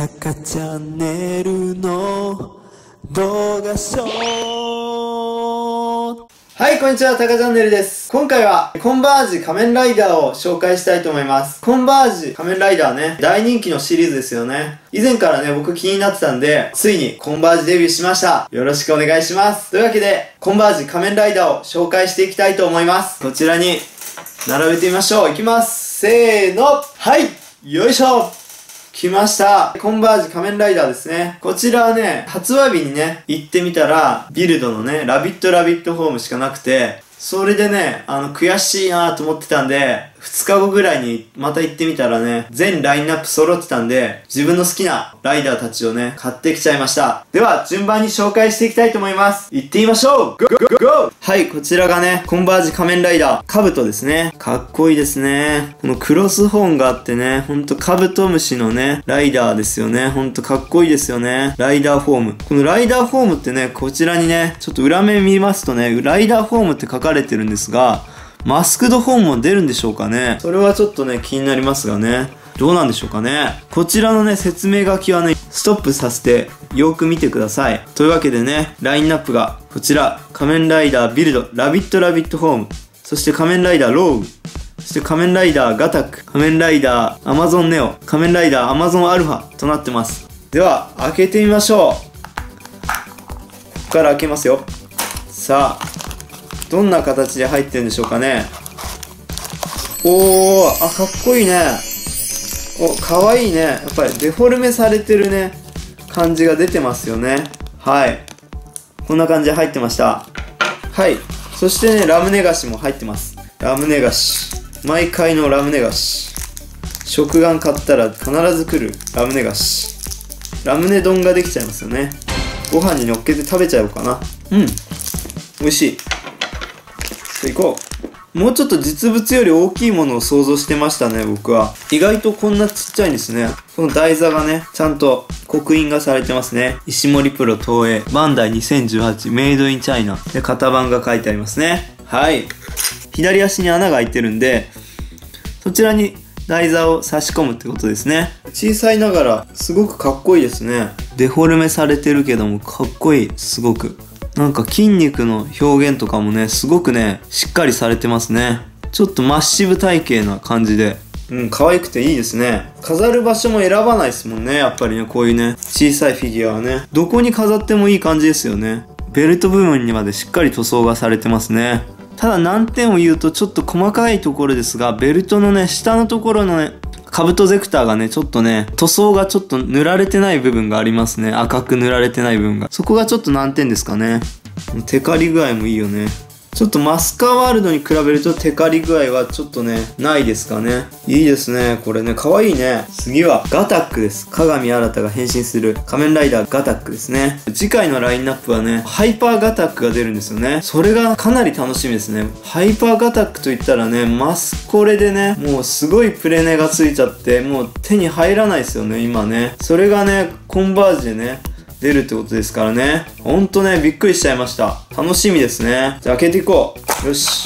タカチャンネルの動画ショー。 はい、こんにちは、タカチャンネルです。今回は、コンバージ仮面ライダーを紹介したいと思います。コンバージ仮面ライダーね、大人気のシリーズですよね。以前からね、僕気になってたんで、ついにコンバージデビューしました。よろしくお願いします。というわけで、コンバージ仮面ライダーを紹介していきたいと思います。こちらに、並べてみましょう。いきます。せーの。はい、よいしょ。来ました。コンバージ仮面ライダーですね。こちらはね、発売日にね、行ってみたら、ビルドのね、ラビットホームしかなくて、それでね、悔しいなと思ってたんで、2日後ぐらいにまた行ってみたらね、全ラインナップ揃ってたんで、自分の好きなライダーたちをね、買ってきちゃいました。では、順番に紹介していきたいと思います。行ってみましょう。ゴーゴーゴー。はい、こちらがね、コンバージ仮面ライダー、カブトですね。かっこいいですね。このクロスホーンがあってね、ほんとカブトムシのね、ライダーですよね。ほんとかっこいいですよね。ライダーフォーム。このライダーフォームってね、こちらにね、ちょっと裏面見ますとね、ライダーフォームって書かれてるんですが、マスクドフォームも出るんでしょうかね。それはちょっとね、気になりますがね。どうなんでしょうかね。こちらのね、説明書きはね、ストップさせて、よく見てください。というわけでね、ラインナップが、こちら、仮面ライダービルド、ラビットホーム、そして仮面ライダーローグ、そして仮面ライダーガタック、仮面ライダーアマゾンネオ、仮面ライダーアマゾンアルファとなってます。では、開けてみましょう。ここから開けますよ。さあ、どんな形で入ってるんでしょうかね。おー、あ、かっこいいね。お、かわいいね。やっぱりデフォルメされてるね、感じが出てますよね。はい。こんな感じで入ってました。はい。そしてね、ラムネ菓子も入ってます。ラムネ菓子。毎回のラムネ菓子。食玩買ったら必ず来るラムネ菓子。ラムネ丼ができちゃいますよね。ご飯に乗っけて食べちゃおうかな。うん。美味しい。行こう。もうちょっと実物より大きいものを想像してましたね、僕は。意外とこんなちっちゃいんですね。この台座がね、ちゃんと刻印がされてますね。石森プロ東映、バンダイ2018、メイドインチャイナ。で、型番が書いてありますね。はい。左足に穴が開いてるんで、そちらに台座を差し込むってことですね。小さいながら、すごくかっこいいですね。デフォルメされてるけども、かっこいい。すごく。なんか筋肉の表現とかもね、すごくね、しっかりされてますね。ちょっとマッシブ体型な感じで。うん、可愛くていいですね。飾る場所も選ばないですもんね、やっぱりね、こういうね、小さいフィギュアはね。どこに飾ってもいい感じですよね。ベルト部分にまでしっかり塗装がされてますね。ただ難点を言うとちょっと細かいところですが、ベルトのね、下のところのね、カブトゼクターがね、ちょっとね、塗装がちょっと塗られてない部分がありますね。赤く塗られてない部分が。そこがちょっと難点ですかね。テカリ具合もいいよね。ちょっとマスカーワールドに比べるとテカリ具合はちょっとね、ないですかね。いいですね。これね、かわいいね。次はガタックです。鏡新が変身する仮面ライダーガタックですね。次回のラインナップはね、ハイパーガタックが出るんですよね。それがかなり楽しみですね。ハイパーガタックといったらね、マスコレでね、もうすごいプレネがついちゃって、もう手に入らないですよね、今ね。それがね、コンバージでね、出るってことですからね。ほんとね、びっくりしちゃいました。楽しみですね。じゃあ開けていこう。よし。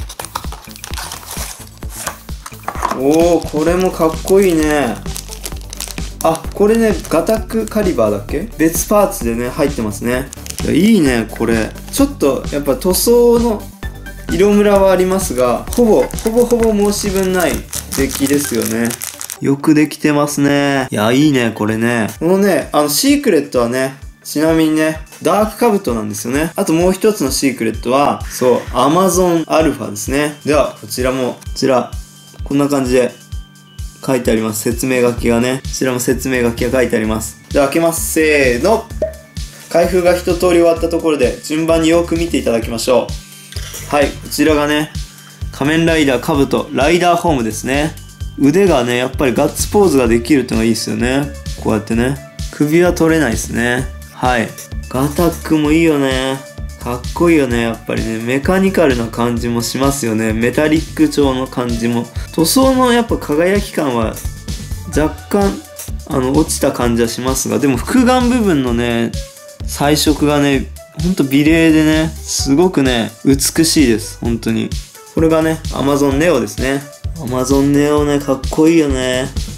おー、これもかっこいいね。あ、これね、ガタックカリバーだっけ？別パーツでね、入ってますね。いいね、これ。ちょっと、やっぱ塗装の色ムラはありますが、ほぼ申し分ない出来ですよね。よくできてますね。いや、いいね、これね。このね、シークレットはね、ちなみにね、ダークカブトなんですよね。あともう一つのシークレットは、そう、アマゾンアルファですね。では、こちらも、こんな感じで書いてあります。説明書きがね。こちらも説明書きが書いてあります。じゃあ開けます。せーの。開封が一通り終わったところで、順番によく見ていただきましょう。はい、こちらがね、仮面ライダーカブト、ライダーホームですね。腕がね、やっぱりガッツポーズができるってのがいいですよね。こうやってね。首は取れないですね。はい。ガタックもいいよね。かっこいいよね。やっぱりね、メカニカルな感じもしますよね。メタリック調の感じも。塗装のやっぱ輝き感は若干、落ちた感じはしますが、でも複眼部分のね、彩色がね、ほんと美麗でね、すごくね、美しいです。本当に。これがね、アマゾンネオですね。アマゾンネオね、かっこいいよね。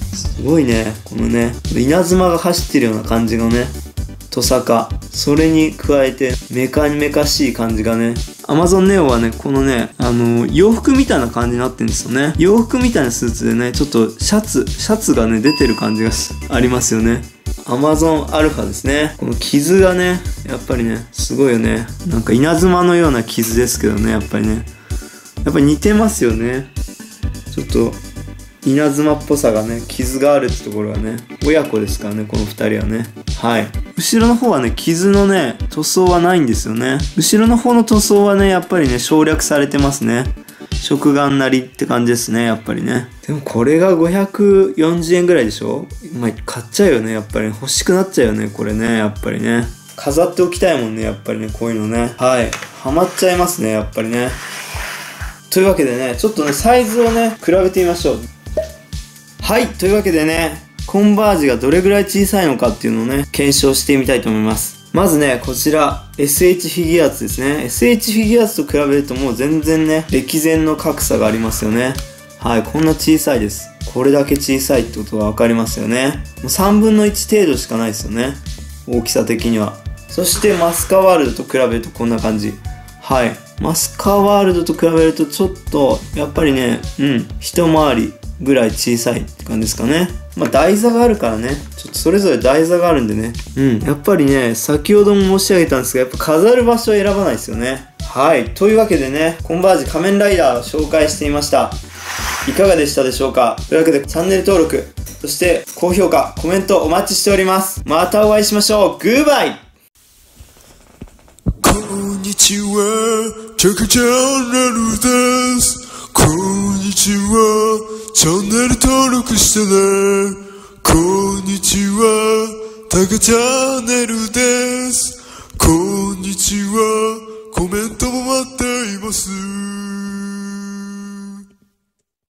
すごいね。このね、稲妻が走ってるような感じのね、トサカ。それに加えて、メカしい感じがね。Amazon Neo はね、このね、洋服みたいな感じになってるんですよね。洋服みたいなスーツでね、ちょっとシャツがね、出てる感じがありますよね。Amazon Alpha ですね。この傷がね、やっぱりね、すごいよね。なんか稲妻のような傷ですけどね、やっぱりね。やっぱり似てますよね。ちょっと、稲妻っぽさがね、傷があるってところがね、親子ですからね、この二人はね。はい。後ろの方はね、傷のね、塗装はないんですよね。後ろの方の塗装はね、やっぱりね、省略されてますね。食玩なりって感じですね、やっぱりね。でもこれが540円ぐらいでしょ？まあ、買っちゃうよね、やっぱり、ね。欲しくなっちゃうよね、これね、やっぱりね。飾っておきたいもんね、やっぱりね、こういうのね。はい。ハマっちゃいますね、やっぱりね。というわけでね、ちょっとね、サイズをね、比べてみましょう。はい、というわけでね、コンバージがどれぐらい小さいのかっていうのをね、検証してみたいと思います。まずね、こちら、SH フィギュアーツですね。SH フィギュアーツと比べるともう全然ね、歴然の格差がありますよね。はい、こんな小さいです。これだけ小さいってことがわかりますよね。もう3分の1程度しかないですよね。大きさ的には。そしてマスカワールドと比べるとこんな感じ。はい。マスカワールドと比べるとちょっと、やっぱりね、一回りぐらい小さいって感じですかね。まあ台座があるからね。ちょっとそれぞれ台座があるんでね。やっぱりね、先ほども申し上げたんですが、やっぱ飾る場所を選ばないですよね。はい。というわけでね、コンバージ仮面ライダーを紹介してみました。いかがでしたでしょうか？というわけでチャンネル登録、そして高評価、コメントお待ちしております。またお会いしましょう。グッバイ。 こんにちは、タカチャンネルです。こんにちは、チャンネル登録してね。こんにちは、タカチャンネルです。こんにちは、コメントも待っています。